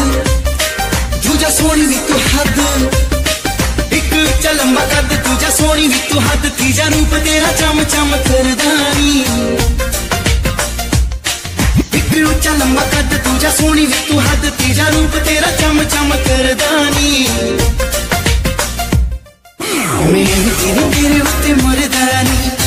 दूजा सोनी भी तू हद, एक उच्चा लंबा कद दूजा सोनी भी तू हद, तीजा रूप तेरा चम चम करदानी। एक उच्चा लंबा कद दूजा सोनी भी तू हद, तीजा रूप तेरा चम चम करदानी। मैं तेरे उत्ते मरदानी।